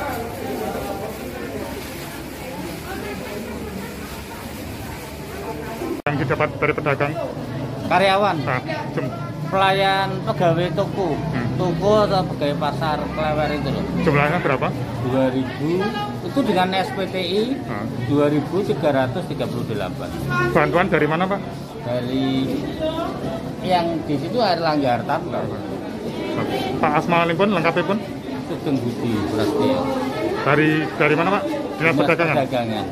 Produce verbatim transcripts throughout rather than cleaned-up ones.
Yang didapat dari pedagang? Karyawan, Nah, jum, pelayan pegawai toko, hmm. toko atau pegawai pasar Klewer itu loh. Jumlahnya berapa? dua ribu itu dengan S P T I Nah. dua ribu tiga ratus tiga puluh delapan. Bantuan dari mana, Pak? Dari yang di situ Air Langga Hartarto. Pak Asmalipun lengkapnya pun? Sugeng Budi Prasetyo. Dari dari mana, Pak? Dinas Perdagangan. Perdagangan.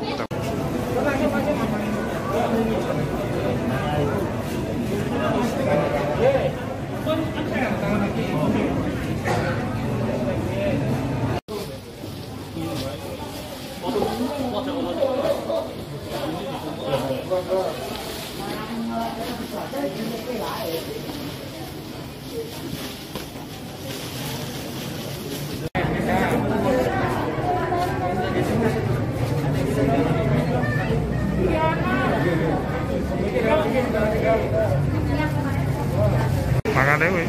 Makan dewe.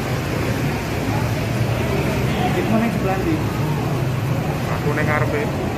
Di mana sebelah ini? Aku neng ngarepe.